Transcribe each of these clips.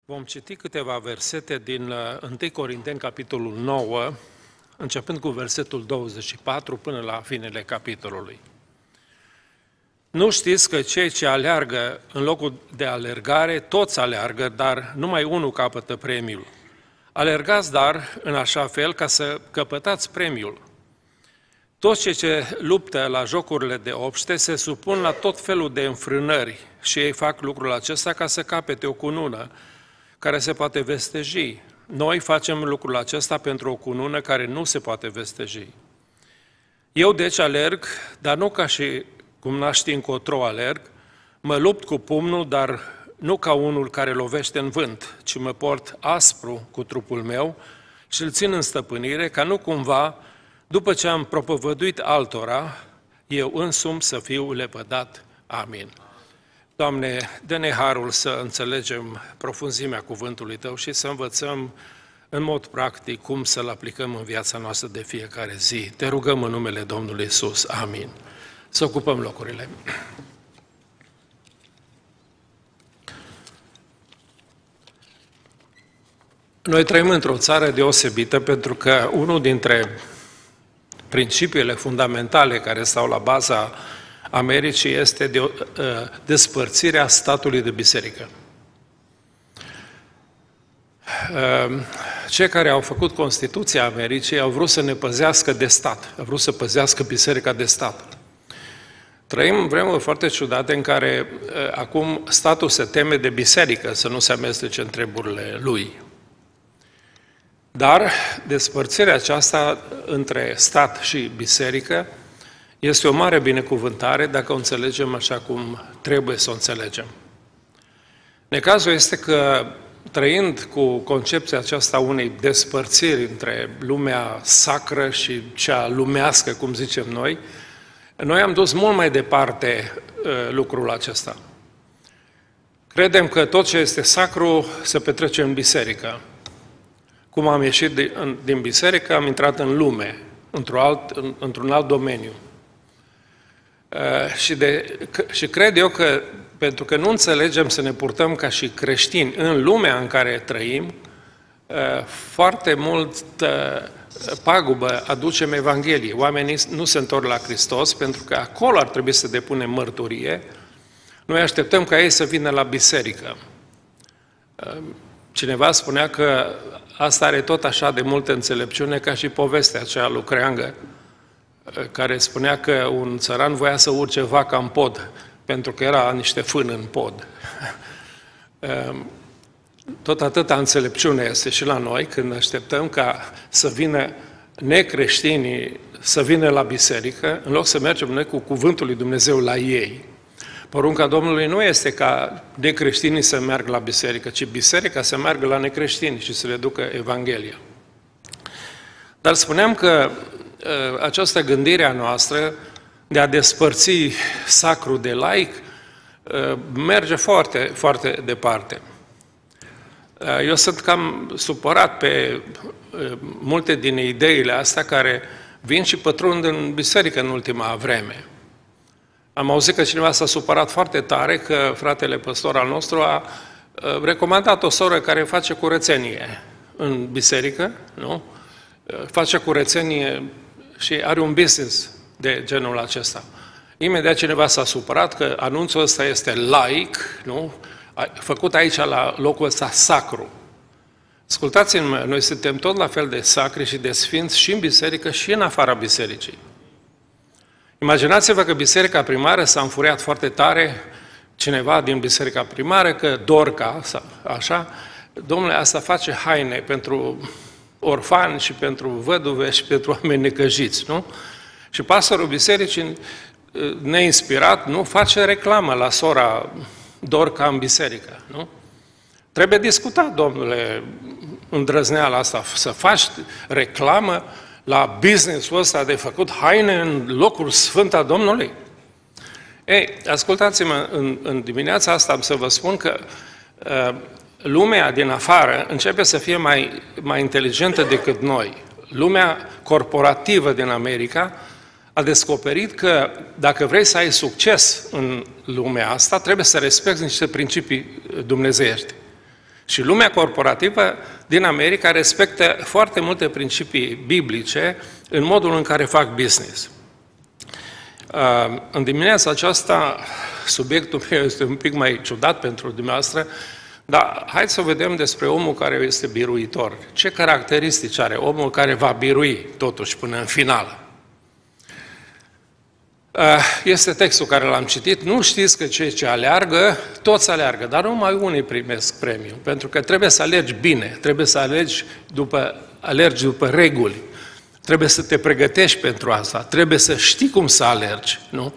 Vom citi câteva versete din 1 Corinteni, capitolul 9, începând cu versetul 24 până la finele capitolului. Nu știți că cei ce aleargă în locul de alergare, toți aleargă, dar numai unul capătă premiul. Alergați, dar, în așa fel ca să căpătați premiul. Toți cei ce luptă la jocurile de obște se supun la tot felul de înfrânări și ei fac lucrul acesta ca să capete o cunună care se poate vesteji. Noi facem lucrul acesta pentru o cunună care nu se poate vesteji. Eu deci alerg, dar nu ca și cum n-aș ști încotro alerg, mă lupt cu pumnul, dar nu ca unul care lovește în vânt, ci mă port aspru cu trupul meu și îl țin în stăpânire, ca nu cumva, după ce am propovăduit altora, eu însumi să fiu lepădat. Amin. Doamne, dă-ne harul să înțelegem profunzimea cuvântului Tău și să învățăm în mod practic cum să-L aplicăm în viața noastră de fiecare zi. Te rugăm în numele Domnului Iisus. Amin. Să ocupăm locurile. Noi trăim într-o țară deosebită pentru că unul dintre principiile fundamentale care stau la baza Americii este despărțirea statului de biserică. Cei care au făcut Constituția Americii au vrut să ne păzească de stat, au vrut să păzească biserica de stat. Trăim vremuri foarte ciudate în care acum statul se teme de biserică să nu se amestece în treburile lui. Dar despărțirea aceasta între stat și biserică este o mare binecuvântare dacă o înțelegem așa cum trebuie să o înțelegem. Necazul este că, trăind cu concepția aceasta unei despărțiri între lumea sacră și cea lumească, cum zicem noi am dus mult mai departe lucrul acesta. Credem că tot ce este sacru se petrece în biserică. Cum am ieșit din biserică, am intrat în lume, într-un alt domeniu. Și cred eu că, pentru că nu înțelegem să ne purtăm ca și creștini în lumea în care trăim, foarte mult pagubă aducem Evanghelie. Oamenii nu se întorc la Hristos pentru că acolo ar trebui să depunem mărturie. Noi așteptăm ca ei să vină la biserică. Cineva spunea că asta are tot așa de multă înțelepciune ca și povestea aceea lui Creangă, care spunea că un țăran voia să urce vaca în pod, pentru că era niște fân în pod. Tot atâta înțelepciune este și la noi când așteptăm ca să vină necreștinii să vină la biserică, în loc să mergem noi cu cuvântul lui Dumnezeu la ei. Porunca Domnului nu este ca necreștinii să meargă la biserică, ci biserica să meargă la necreștini și să le ducă Evanghelia. Dar spuneam că această gândire a noastră de a despărți sacru de laic merge foarte, foarte departe. Eu sunt cam supărat pe multe din ideile astea care vin și pătrund în biserică în ultima vreme. Am auzit că cineva s-a supărat foarte tare că fratele păstor al nostru a recomandat o soră care face curățenie în biserică, nu? Face curățenie și are un business de genul acesta. Imediat cineva s-a supărat că anunțul ăsta este laic, nu? Făcut aici la locul ăsta sacru. Ascultați-mă, noi suntem tot la fel de sacri și de sfinți și în biserică și în afara bisericii. Imaginați-vă că biserica primară s-a înfuriat foarte tare, cineva din biserica primară, că Dorca, așa, domnule, asta face haine pentru orfani și pentru văduve și pentru oameni necăjiți, nu? Și pastorul bisericii, neinspirat, nu face reclamă la sora Dorca în biserică, nu? Trebuie discutat, domnule, îndrăzneala asta, să faci reclamă la business-ul ăsta de făcut haine în locul sfânt al Domnului? Ei, ascultați-mă, în dimineața asta am să vă spun că lumea din afară începe să fie mai inteligentă decât noi. Lumea corporativă din America a descoperit că dacă vrei să ai succes în lumea asta, trebuie să respecti niște principii dumnezeiești. Și lumea corporativă din America respectă foarte multe principii biblice în modul în care fac business. În dimineața aceasta, subiectul meu este un pic mai ciudat pentru dumneavoastră, dar hai să vedem despre omul care este biruitor. Ce caracteristici are omul care va birui totuși până în final? Este textul care l-am citit. Nu știți că cei ce aleargă, toți aleargă, dar numai unii primesc premiu. Pentru că trebuie să alergi bine, trebuie să alergi după reguli. Trebuie să te pregătești pentru asta, trebuie să știi cum să alergi, nu?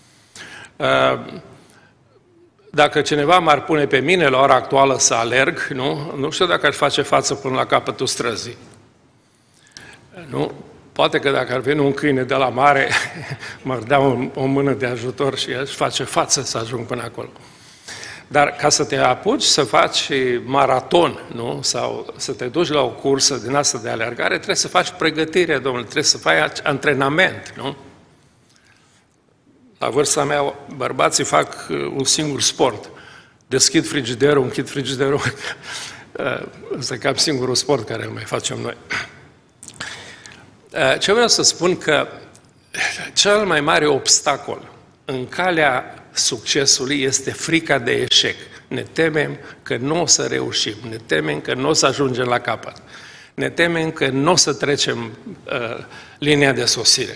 Dacă cineva m-ar pune pe mine la ora actuală să alerg, nu știu dacă ar face față până la capătul străzii. Nu? Poate că dacă ar veni un câine de la mare, m-ar da o mână de ajutor și aș face față să ajung până acolo. Dar ca să te apuci să faci maraton, nu? Sau să te duci la o cursă din asta de alergare, trebuie să faci pregătire, domnule, trebuie să faci antrenament, nu? La vârsta mea, bărbații fac un singur sport. Deschid frigiderul, închid frigiderul. Ăsta e cam singurul sport care îl mai facem noi. Ce vreau să spun că cel mai mare obstacol în calea succesului este frica de eșec. Ne temem că nu o să reușim, ne temem că nu o să ajungem la capăt, ne temem că nu o să trecem linia de sosire.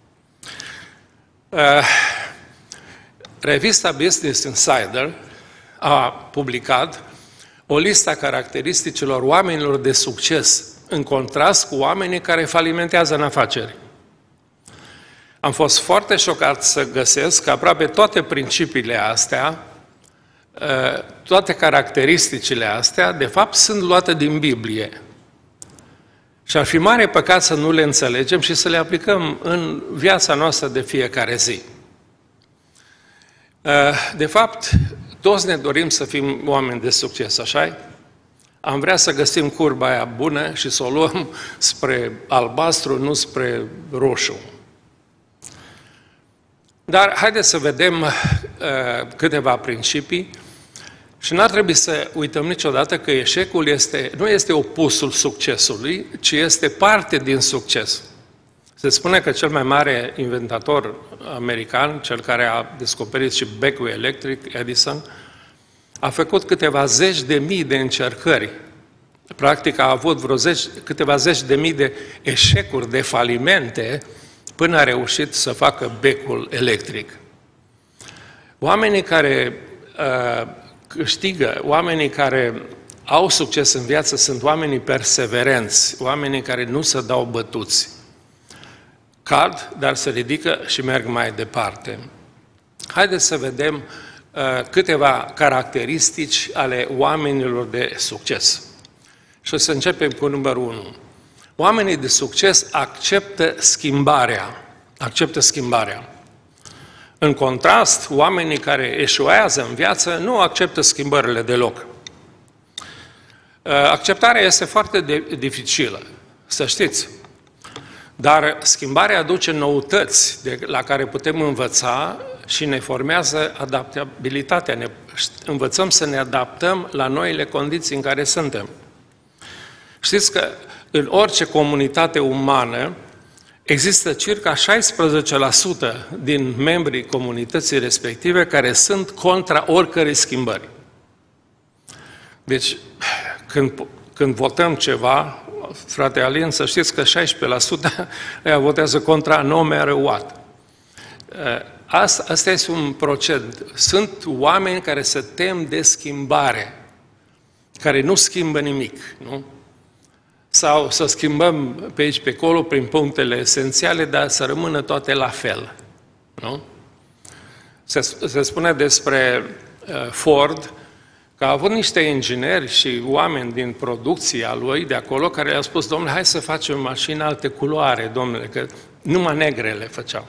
Revista Business Insider a publicat o listă a caracteristicilor oamenilor de succes, în contrast cu oamenii care falimentează în afaceri. Am fost foarte șocat să găsesc că aproape toate principiile astea, toate caracteristicile astea, de fapt, sunt luate din Biblie. Și ar fi mare păcat să nu le înțelegem și să le aplicăm în viața noastră de fiecare zi. De fapt, toți ne dorim să fim oameni de succes, așa-i? Am vrea să găsim curba aia bună și să o luăm spre albastru, nu spre roșu. Dar haideți să vedem câteva principii și n-ar trebui să uităm niciodată că eșecul nu este opusul succesului, ci este parte din succes. Se spune că cel mai mare inventator american, cel care a descoperit și becul electric, Edison, a făcut câteva zeci de mii de încercări. Practic a avut câteva zeci de mii de eșecuri, de falimente, până a reușit să facă becul electric. Oamenii care câștigă, oamenii care au succes în viață sunt oamenii perseverenți, oamenii care nu se dau bătuți. Cad, dar se ridică și merg mai departe. Haideți să vedem câteva caracteristici ale oamenilor de succes. Și o să începem cu numărul 1. Oamenii de succes acceptă schimbarea. Acceptă schimbarea. În contrast, oamenii care eșuează în viață nu acceptă schimbările deloc. Acceptarea este foarte dificilă, să știți. Dar schimbarea aduce noutăți la care putem învăța și ne formează adaptabilitatea. Învățăm să ne adaptăm la noile condiții în care suntem. Știți că în orice comunitate umană există circa 16% din membrii comunității respective care sunt contra oricărei schimbări. Deci, când votăm ceva, frate Alin, să știți că 16% ăia votează contra no matter what. Asta este un procent. Sunt oameni care se tem de schimbare, care nu schimbă nimic, nu? Sau să schimbăm pe aici, pe acolo, prin punctele esențiale, dar să rămână toate la fel, nu? Se spune despre Ford că a avut niște ingineri și oameni din producția lui de acolo care le-au spus, domnule, hai să facem mașini alte culoare, domnule, că numai negrele făceau.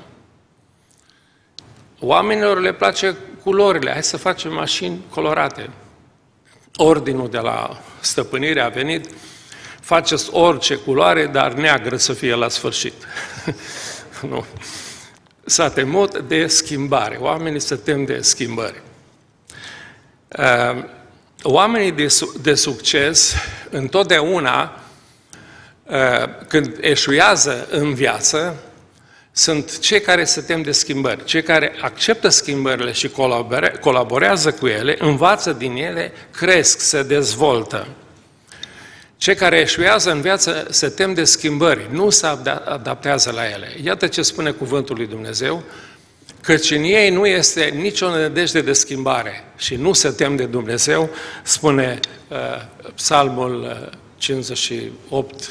Oamenilor le place culorile, hai să facem mașini colorate. Ordinul de la stăpânire a venit, faceți orice culoare, dar neagră să fie la sfârșit. Nu. S-a temut de schimbare. Oamenii se tem de schimbări. oamenii de succes, întotdeauna, când eșuează în viață, sunt cei care se tem de schimbări, cei care acceptă schimbările și colaborează cu ele, învață din ele, cresc, se dezvoltă. Cei care eșuează în viață se tem de schimbări, nu se adaptează la ele. Iată ce spune cuvântul lui Dumnezeu, căci în ei nu este nicio nădejde de schimbare și nu se tem de Dumnezeu, spune Psalmul 58,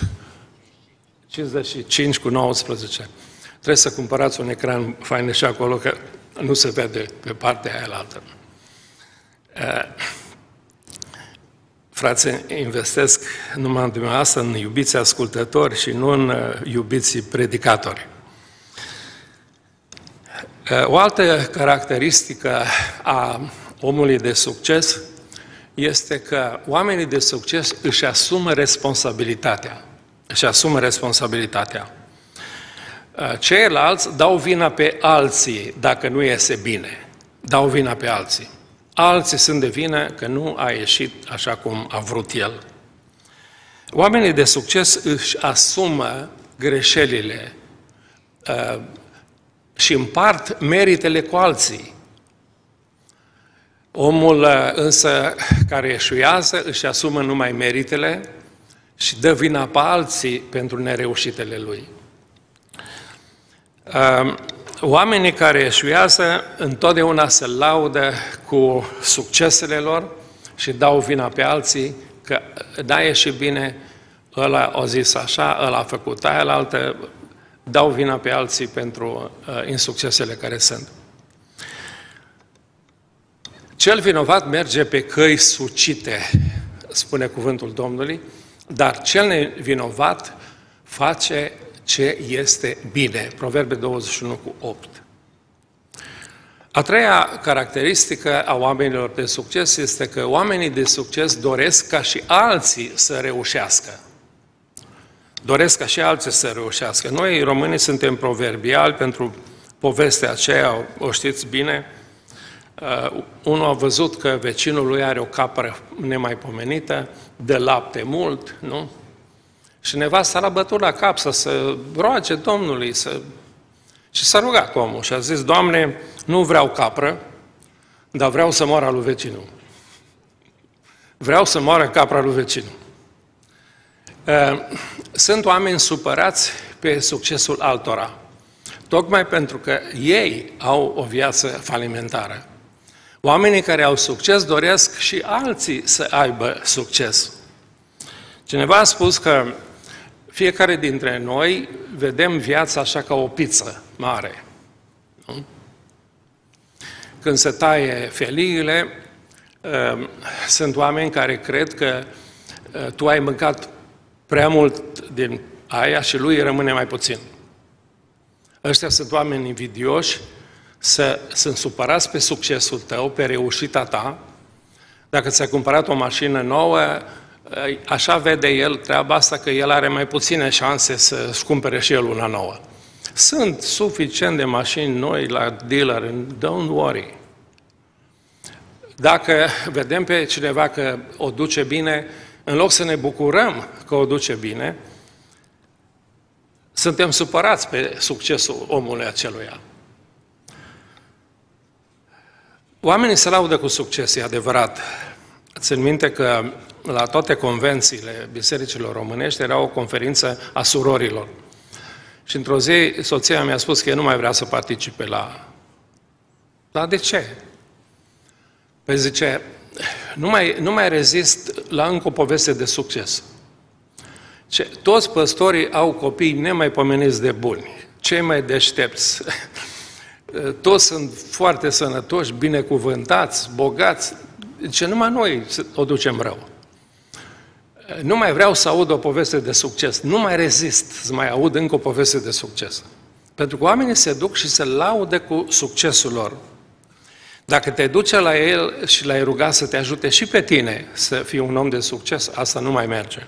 55 cu 19. Trebuie să cumpărați un ecran fain și acolo, că nu se vede pe partea aia altă. Frații, investesc numai în dumneavoastră, în iubiții ascultători și nu în iubiții predicatori. O altă caracteristică a omului de succes este că oamenii de succes își asumă responsabilitatea. Își asumă responsabilitatea. Ceilalți dau vina pe alții dacă nu iese bine. Dau vina pe alții. Alții sunt de vină că nu a ieșit așa cum a vrut el. Oamenii de succes își asumă greșelile și împart meritele cu alții. Omul însă care eșuează își asumă numai meritele și dă vina pe alții pentru nereușitele lui. Oamenii care eșuează întotdeauna se laudă cu succesele lor și dau vina pe alții că n-a ieșit bine, ăla a zis așa, ăla a făcut aia la altă, dau vina pe alții pentru insuccesele care sunt. Cel vinovat merge pe căi sucite, spune cuvântul Domnului, dar cel nevinovat face ce este bine. Proverbe 21:8. A treia caracteristică a oamenilor de succes este că oamenii de succes doresc ca și alții să reușească. Doresc ca și alții să reușească. Noi, românii, suntem proverbiali pentru povestea aceea, o știți bine. Unul a văzut că vecinul lui are o capră nemaipomenită, dă lapte mult, nu? Și nevasta l-a bătut la cap să se roage Domnului. Și s-a rugat omul și a zis, Doamne, nu vreau capră, dar vreau să moară lui vecinul. Vreau să moară capra lui vecinul. Sunt oameni supărați pe succesul altora, tocmai pentru că ei au o viață falimentară. Oamenii care au succes doresc și alții să aibă succes. Cineva a spus că fiecare dintre noi vedem viața așa ca o pizză mare. Nu? Când se taie feliile, sunt oameni care cred că tu ai mâncat prea mult din aia și lui rămâne mai puțin. Ăștia sunt oameni invidioși, sunt supărați pe succesul tău, pe reușita ta. Dacă ți-a cumpărat o mașină nouă, așa vede el treaba asta, că el are mai puține șanse să-și cumpere și el una nouă. Sunt suficient de mașini noi la dealer, don't worry. Dacă vedem pe cineva că o duce bine, în loc să ne bucurăm că o duce bine, suntem supărați pe succesul omului aceluia. Oamenii se laudă cu succes, e adevărat. Țin minte că la toate convențiile bisericilor românești era o conferință a surorilor. Și într-o zi soția mi-a spus că ea nu mai vrea să participe la... Dar de ce? Păi zice, nu mai rezist la încă o poveste de succes. Toți păstorii au copii nemaipomeniți de buni, cei mai deștepți. Toți sunt foarte sănătoși, binecuvântați, bogați. Zice, numai noi o ducem rău. Nu mai vreau să aud o poveste de succes. Nu mai rezist să mai aud încă o poveste de succes. Pentru că oamenii se duc și se laudă cu succesul lor. Dacă te duce la el și l-ai ruga să te ajute și pe tine să fii un om de succes, asta nu mai merge.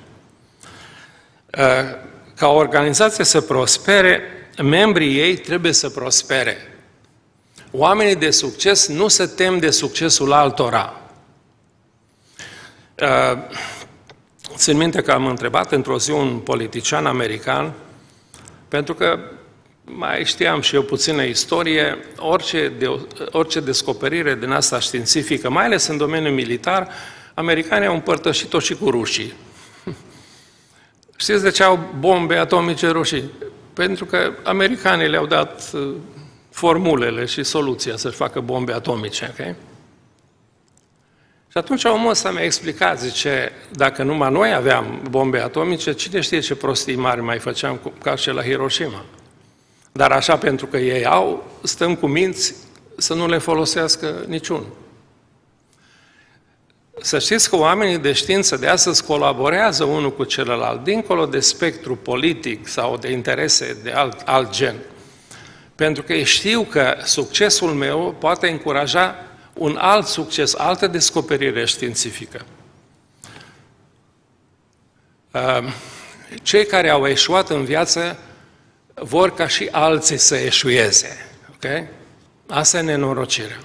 Ca o organizație să prospere, membrii ei trebuie să prospere. Oamenii de succes nu se tem de succesul altora. Țin minte că am întrebat într-o zi un politician american, pentru că mai știam și eu puțină istorie, orice descoperire din asta științifică, mai ales în domeniul militar, americanii au împărtășit-o și cu rușii. Știți de ce au bombe atomice rușii? Pentru că americanii le-au dat formulele și soluția să-și facă bombe atomice, ok? Și atunci omul ăsta mi-a explicat, zice, dacă numai noi aveam bombe atomice, cine știe ce prostii mari mai făceam ca și la Hiroshima. Dar așa, pentru că ei au, stăm cu minți să nu le folosească niciunul. Să știți că oamenii de știință de astăzi colaborează unul cu celălalt, dincolo de spectru politic sau de interese de alt gen. Pentru că știu că succesul meu poate încuraja un alt succes, altă descoperire științifică. Cei care au eșuat în viață vor ca și alții să eșueze. Okay? Asta e nenorocirea.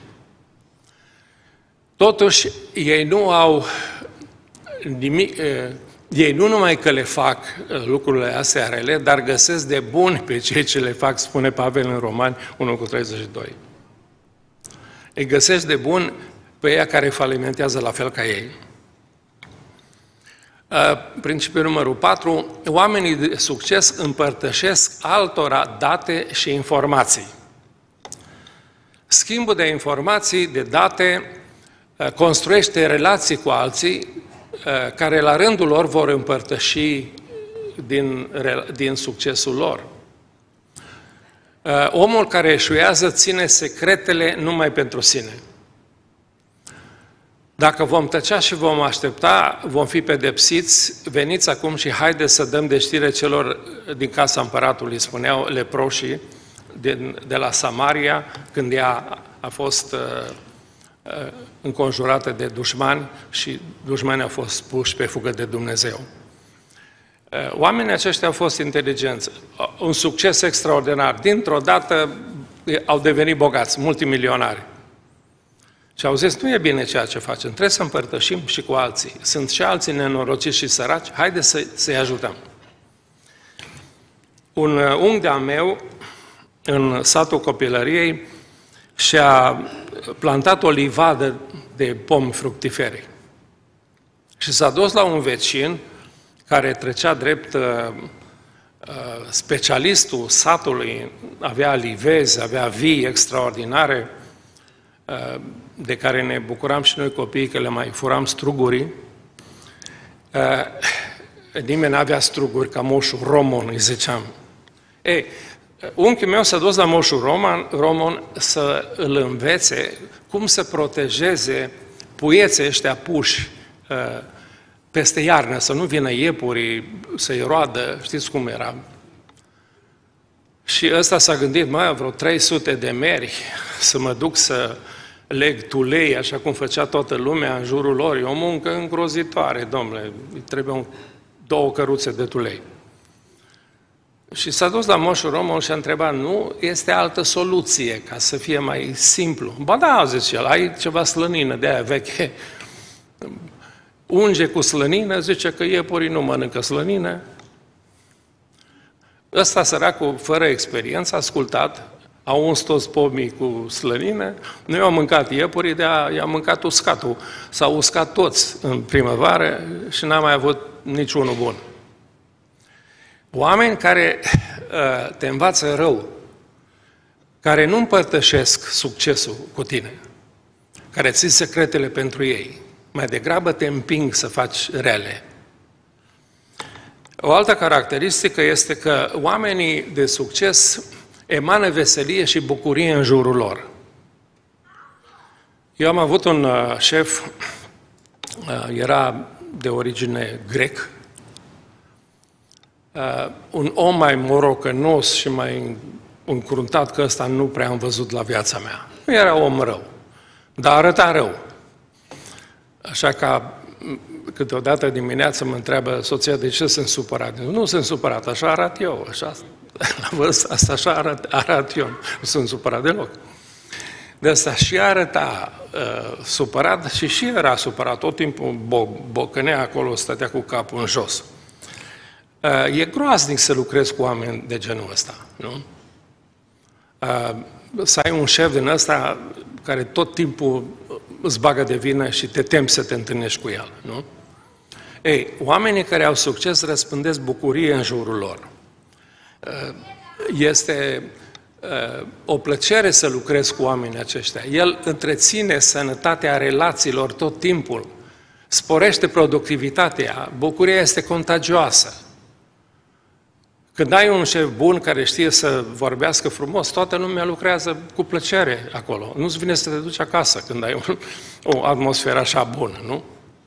Totuși, ei nu au nimic, ei nu numai că le fac lucrurile astea rele, dar găsesc de buni pe cei ce le fac, spune Pavel în Romani 1:32. Îi găsesc de bun pe ea care falimentează la fel ca ei. Principiul numărul 4, oamenii de succes împărtășesc altora date și informații. Schimbul de informații, de date, construiește relații cu alții care la rândul lor vor împărtăși din succesul lor. Omul care eșuează ține secretele numai pentru sine. Dacă vom tăcea și vom aștepta, vom fi pedepsiți, veniți acum și haideți să dăm de știre celor din casa împăratului, spuneau leproșii de la Samaria, când ea a fost înconjurată de dușmani și dușmanii au fost puși pe fugă de Dumnezeu. Oamenii aceștia au fost inteligenți, un succes extraordinar. Dintr-o dată au devenit bogați, multimilionari. Și au zis, nu e bine ceea ce facem, trebuie să împărtășim și cu alții. Sunt și alții nenorociți și săraci, haideți să-i ajutăm. Un unghi de-a meu, în satul copilăriei, și-a plantat o livadă de pomi fructiferi. Și s-a dus la un vecin care trecea drept specialistul satului, avea livezi, avea vii extraordinare, de care ne bucuram și noi copiii că le mai furam strugurii. Nimeni n-avea struguri ca moșul Romon, îi ziceam. Ei, unchiul meu s-a dus la moșul Romon să îl învețe cum să protejeze puieții ăștia puși peste iarnă, să nu vină iepurii să-i roadă, știți cum era. Și ăsta s-a gândit, vreo 300 de meri să mă duc să leg tulei, așa cum făcea toată lumea în jurul lor. E o muncă îngrozitoare, domnule, îi trebuie 2 căruțe de tulei. Și s-a dus la moșul Romul și a întrebat, nu este altă soluție ca să fie mai simplu? Ba da, zice el, ai ceva slănină de aia veche, unge cu slănină, zice că iepurii nu mănâncă slănină. Ăsta săracul, fără experiență, a ascultat, a uns toți pomii cu slănină, nu i-au mâncat iepurii, de-aia i-a mâncat uscatul. S-au uscat toți în primăvară și n-a mai avut niciunul bun. Oameni care te învață rău, care nu împărtășesc succesul cu tine, care ții secretele pentru ei, mai degrabă te împing să faci rele. O altă caracteristică este că oamenii de succes emană veselie și bucurie în jurul lor. Eu am avut un șef, era de origine grec, un om mai morocănos și mai încruntat că ăsta nu prea am văzut la viața mea. Nu era om rău, dar arăta rău. Așa că câteodată dimineața mă întreabă soția de ce sunt supărat. Nu sunt supărat, așa arat eu, așa, la vârsta asta așa arat eu, nu sunt supărat deloc. De asta și arăta supărat și era supărat. Tot timpul bocănea acolo, stătea cu capul în jos. E groaznic să lucrezi cu oameni de genul ăsta, nu? Să ai un șef din ăsta care tot timpul îți bagă de vină și te temi să te întâlnești cu el, nu? Ei, oamenii care au succes răspândesc bucurie în jurul lor. Este o plăcere să lucrezi cu oamenii aceștia. El întreține sănătatea relațiilor tot timpul, sporește productivitatea, bucuria este contagioasă. Când ai un șef bun care știe să vorbească frumos, toată lumea lucrează cu plăcere acolo. Nu-ți vine să te duci acasă când ai o atmosferă așa bună, nu?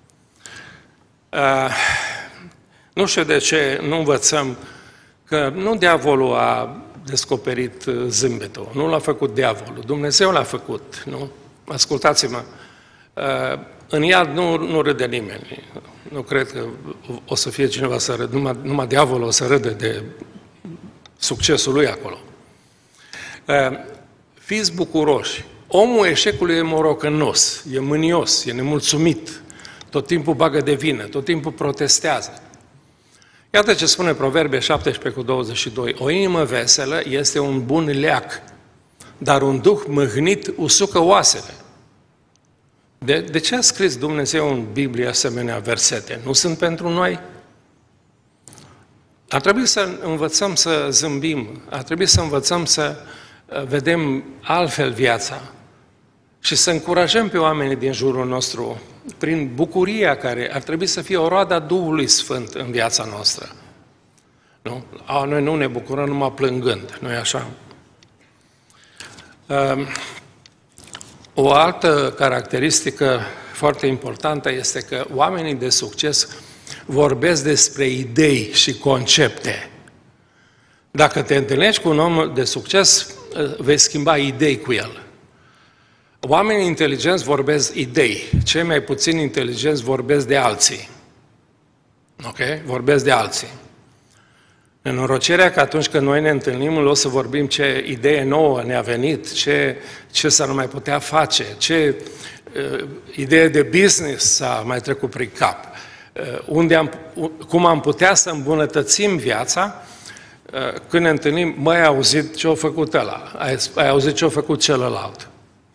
Nu știu de ce nu învățăm că nu diavolul a descoperit zâmbetul, nu l-a făcut diavolul, Dumnezeu l-a făcut, nu? Ascultați-mă, în iad nu râde nimeni, nu cred că o să fie cineva să râde, numai diavolul o să râde de succesul lui acolo. Fiți bucuroși, omul eșecului e morocănos, e mânios, e nemulțumit, tot timpul bagă de vină, tot timpul protestează. Iată ce spune Proverbe 17:22. O inimă veselă este un bun leac, dar un duh mâhnit usucă oasele. De ce a scris Dumnezeu în Biblie asemenea versete? Nu sunt pentru noi? Ar trebui să învățăm să zâmbim, ar trebui să învățăm să vedem altfel viața și să încurajăm pe oamenii din jurul nostru prin bucuria care ar trebui să fie o roadă a Duhului Sfânt în viața noastră. Nu? Noi nu ne bucurăm numai plângând, nu-i așa? O altă caracteristică foarte importantă este că oamenii de succes vorbesc despre idei și concepte. Dacă te întâlnești cu un om de succes, vei schimba idei cu el. Oamenii inteligenți vorbesc idei, cei mai puțin inteligenți vorbesc de alții. Ok? Vorbesc de alții. Nenorocirea că atunci când noi ne întâlnim, o să vorbim ce idee nouă ne-a venit, ce s-ar mai putea face, ce idee de business s-a mai trecut prin cap, cum am putea să îmbunătățim viața. Când ne întâlnim, măi, ai auzit ce-a făcut ăla, ai auzit ce-a făcut celălalt.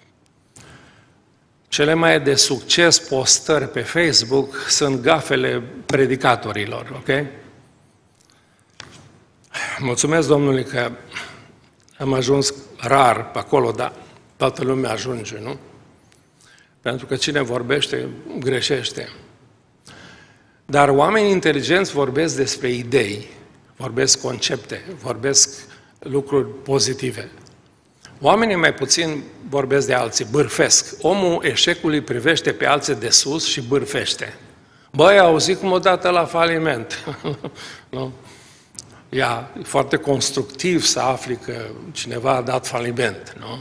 Cele mai de succes postări pe Facebook sunt gafele predicatorilor, ok? Mulțumesc Domnului că am ajuns rar pe acolo, dar toată lumea ajunge, nu? Pentru că cine vorbește, greșește. Dar oamenii inteligenți vorbesc despre idei, vorbesc concepte, vorbesc lucruri pozitive. Oamenii mai puțin vorbesc de alții, bârfesc. Omul eșecului privește pe alții de sus și bârfește. Băi, auzi cum o dată la faliment. Nu? E foarte constructiv să afli că cineva a dat faliment, nu?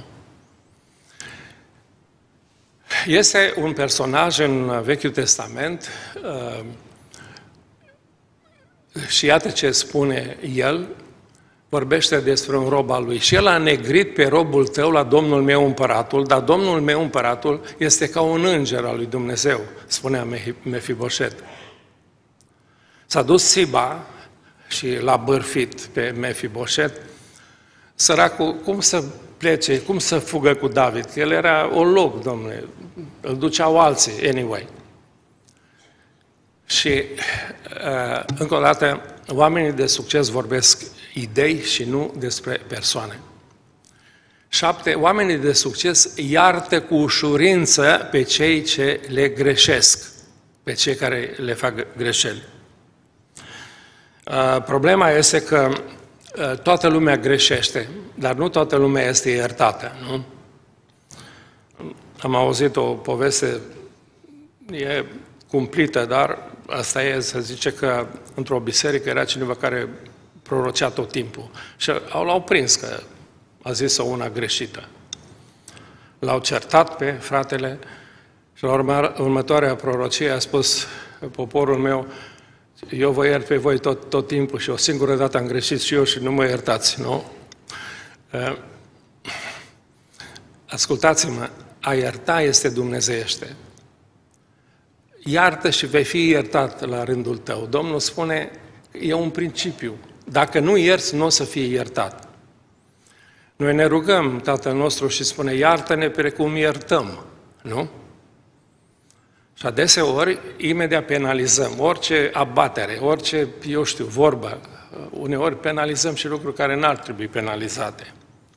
Este un personaj în Vechiul Testament și iată ce spune el, vorbește despre un rob al lui. Și el a negrit pe robul tău la Domnul meu împăratul, dar Domnul meu împăratul este ca un înger al lui Dumnezeu, spunea Mefiboset. S-a dus Siba și l-a bârfit pe Mefiboset. Săracul, cum să plece, cum să fugă cu David? El era un loc, domnule, îl duceau alții, anyway. Și, încă o dată, oamenii de succes vorbesc idei și nu despre persoane. 7. Oamenii de succes iartă cu ușurință pe cei ce le greșesc, pe cei care le fac greșeli. Problema este că toată lumea greșește, dar nu toată lumea este iertată, nu? Am auzit o poveste, e cumplită, dar asta e, să zice că într-o biserică era cineva care prorocea tot timpul și l-au prins că a zis-o una greșită. L-au certat pe fratele și la următoarea prorocie a spus: poporul meu, eu vă iert pe voi tot timpul și o singură dată am greșit și eu și nu mă iertați, nu? ascultați-mă, a ierta este dumnezeiește. Iartă și vei fi iertat la rândul tău. Domnul spune, e un principiu. Dacă nu ierți, nu o să fii iertat. Noi ne rugăm Tatăl nostru și spune, iartă-ne precum iertăm, nu? Și adeseori, imediat penalizăm orice abatere, orice, vorbă. Uneori penalizăm și lucruri care n-ar trebui penalizate.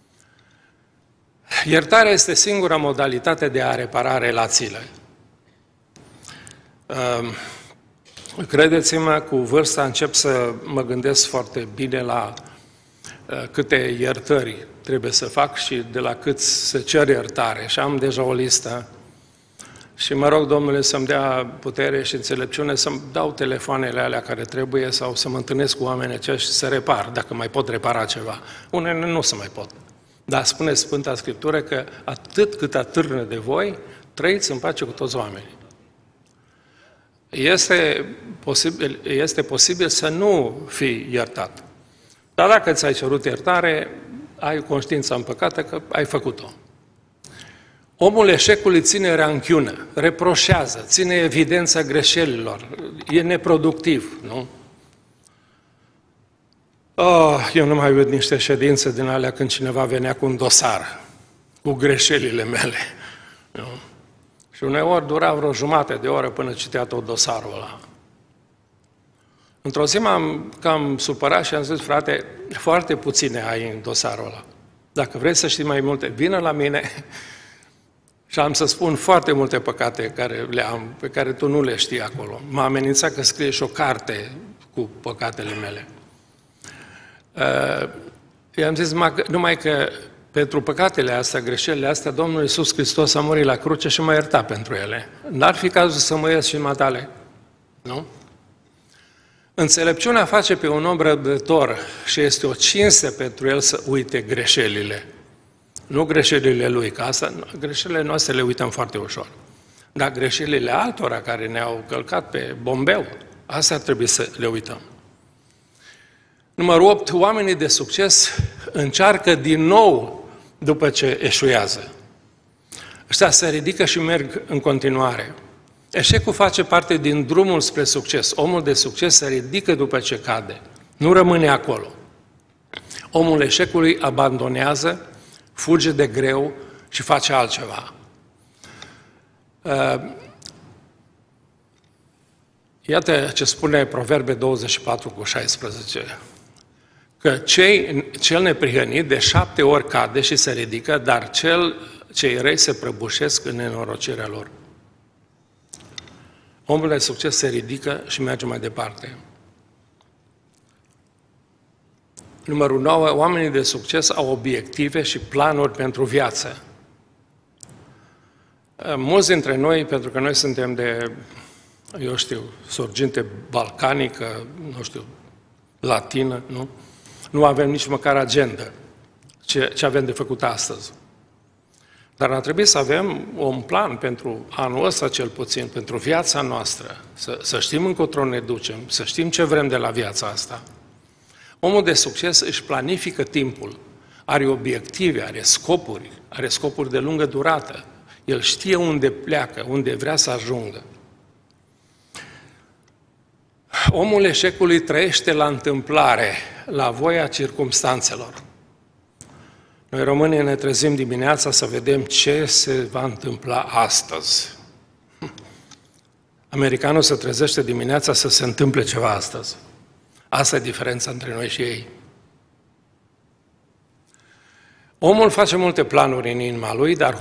Iertarea este singura modalitate de a repara relațiile. Credeți-mă, cu vârsta încep să mă gândesc foarte bine la câte iertări trebuie să fac și de la cât să cer iertare. Și am deja o listă. Și mă rog, Domnule, să-mi dea putere și înțelepciune să-mi dau telefoanele alea care trebuie sau să mă întâlnesc cu oamenii aceia și să repar, dacă mai pot repara ceva. Unele nu se mai pot. Dar spune Sfânta Scriptură că atât cât atârnă de voi, trăiți în pace cu toți oamenii. Este posibil să nu fii iertat. Dar dacă ți-ai cerut iertare, ai conștiința împăcată că ai făcut-o. Omul eșecului ține ranchiună, reproșează, ține evidența greșelilor, e neproductiv, nu? Eu nu mai văd niște ședințe din alea când cineva venea cu un dosar, cu greșelile mele. Nu? Și uneori dura vreo jumătate de oră până citea tot dosarul ăla. Într-o zi m-am cam supărat și am zis, frate, foarte puține ai în dosarul ăla. Dacă vrei să știi mai multe, vină la mine și am să spun foarte multe păcate care le am, pe care tu nu le știi acolo. M-a amenințat că scrie și o carte cu păcatele mele. I-am zis numai că pentru păcatele astea, greșelile astea, Domnul Iisus Hristos a murit la cruce și m-a iertat pentru ele. N-ar fi cazul să mă iert și în matale, nu? Înțelepciunea face pe un om răbdător și este o cinste pentru el să uite greșelile. Nu greșelile lui, că asta, greșelile noastre le uităm foarte ușor. Dar greșelile altora care ne-au călcat pe bombeu, astea trebuie să le uităm. Numărul 8. Oamenii de succes încearcă din nou după ce eșuează. Ăștia se ridică și merg în continuare. Eșecul face parte din drumul spre succes. Omul de succes se ridică după ce cade. Nu rămâne acolo. Omul eșecului abandonează, fuge de greu și face altceva. Iată ce spune Proverbe 24:16. Că cel neprihănit de 7 ori cade și se ridică, dar cei răi se prăbușesc în nenorocirea lor. Omul de succes se ridică și merge mai departe. Numărul 9. Oamenii de succes au obiective și planuri pentru viață. Mulți dintre noi, pentru că noi suntem de, sorginte balcanică, latină, nu? Nu avem nici măcar agenda ce avem de făcut astăzi. Dar ar trebui să avem un plan pentru anul ăsta, cel puțin, pentru viața noastră, să știm încotro ne ducem, să știm ce vrem de la viața asta. Omul de succes își planifică timpul, are obiective, are scopuri de lungă durată. El știe unde pleacă, unde vrea să ajungă. Omul eșecului trăiește la întâmplare, la voia circumstanțelor. Noi românii ne trezim dimineața să vedem ce se va întâmpla astăzi. Americanul se trezește dimineața să se întâmple ceva astăzi. Asta e diferența între noi și ei. Omul face multe planuri în inima lui, dar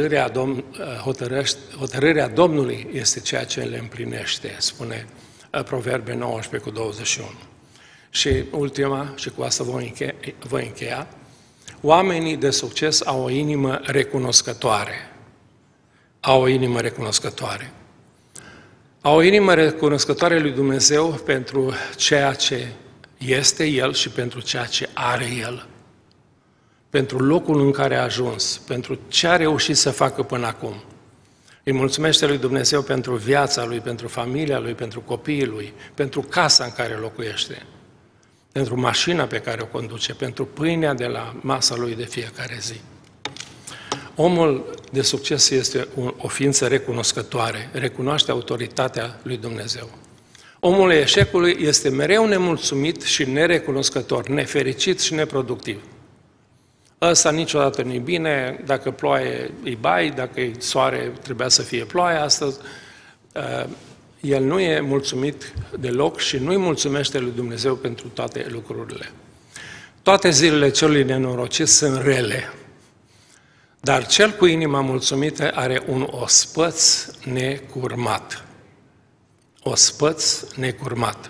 hotărârea Domnului este ceea ce le împlinește, spune Proverbe 19:21. Și ultima, și cu asta voi încheia, oamenii de succes au o inimă recunoscătoare. Au o inimă recunoscătoare. Au o inimă recunoscătoare lui Dumnezeu pentru ceea ce este El și pentru ceea ce are El. Pentru locul în care a ajuns, pentru ce a reușit să facă până acum. Îi mulțumește lui Dumnezeu pentru viața lui, pentru familia lui, pentru copiii lui, pentru casa în care locuiește, pentru mașina pe care o conduce, pentru pâinea de la masa lui de fiecare zi. Omul de succes este o ființă recunoscătoare, recunoaște autoritatea lui Dumnezeu. Omul eșecului este mereu nemulțumit și nerecunoscător, nefericit și neproductiv. Ăsta niciodată nu-i bine, dacă ploaie e bai, dacă e soare trebuia să fie ploaie astăzi. El nu e mulțumit deloc și nu-i mulțumește lui Dumnezeu pentru toate lucrurile. Toate zilele celui nenorocit sunt rele, dar cel cu inima mulțumită are un ospăț necurmat. Ospăț necurmat.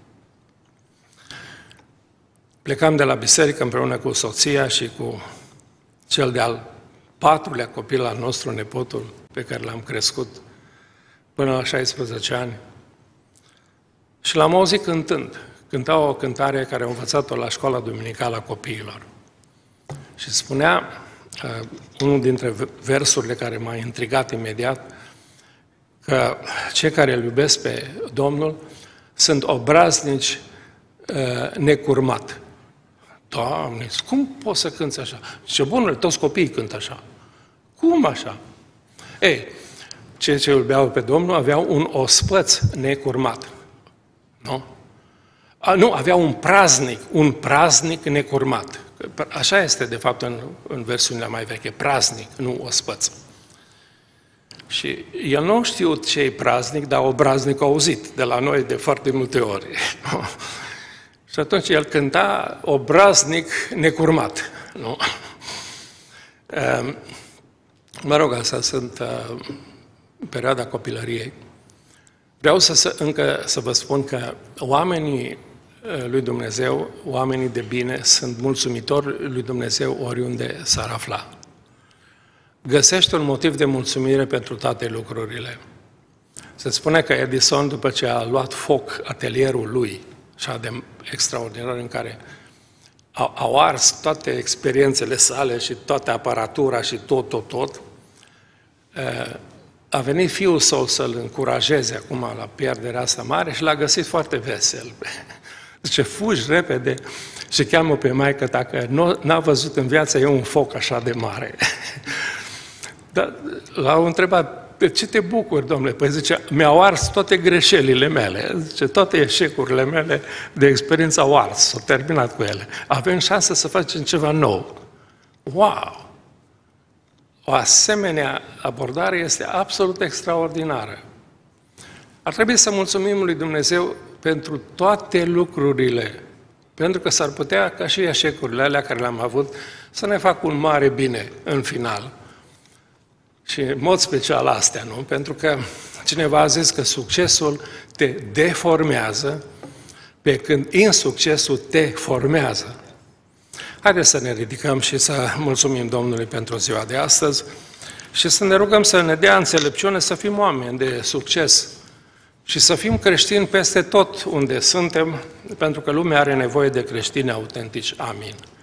Plecam de la biserică împreună cu soția și cu cel de-al 4-lea copil al nostru, nepotul pe care l-am crescut până la 16 ani. Și l-am auzit cântând. Cânta o cântare care a învățat-o la școala duminicală a copiilor. Și spunea, unul dintre versurile care m-a intrigat imediat, că cei care îl iubesc pe Domnul sunt obraznici necurmat. Doamne, cum poți să cânți așa? Ce bună, toți copiii cântă așa. Cum așa? Ei, cei ce iubeau pe Domnul aveau un ospăț necurmat. Nu? Nu, aveau un praznic necurmat. Așa este, de fapt, în versiunea mai veche, praznic, nu ospăț. Și el nu a știut ce e praznic, dar obraznic a auzit de la noi de foarte multe ori. Și atunci el cânta obraznic necurmat. Nu? Mă rog, asta sunt perioada copilăriei. Vreau încă să vă spun că oamenii lui Dumnezeu, oamenii de bine, sunt mulțumitori lui Dumnezeu oriunde s-ar afla. Găsește un motiv de mulțumire pentru toate lucrurile. Se spune că Edison, după ce a luat foc atelierul lui, așa de extraordinar, în care au ars toate experiențele sale și toată aparatura și tot, a venit fiul său să-l încurajeze acum la pierderea asta mare și l-a găsit foarte vesel. Zice, fugi repede și cheamă pe maică ta, că n-a văzut în viață eu un foc așa de mare. Dar l-au întrebat, de ce te bucuri, domnule? Păi zice, mi-au ars toate greșelile mele, zice, toate eșecurile mele de experiență au ars, s-au terminat cu ele. Avem șansă să facem ceva nou. Wow! O asemenea abordare este absolut extraordinară. Ar trebui să mulțumim lui Dumnezeu pentru toate lucrurile, pentru că s-ar putea, ca și eșecurile alea care le-am avut, să ne facă un mare bine în final. Și în mod special astea, nu? Pentru că cineva a zis că succesul te deformează, pe când insuccesul te formează. Haideți să ne ridicăm și să mulțumim Domnului pentru ziua de astăzi și să ne rugăm să ne dea înțelepciune să fim oameni de succes și să fim creștini peste tot unde suntem, pentru că lumea are nevoie de creștini autentici. Amin.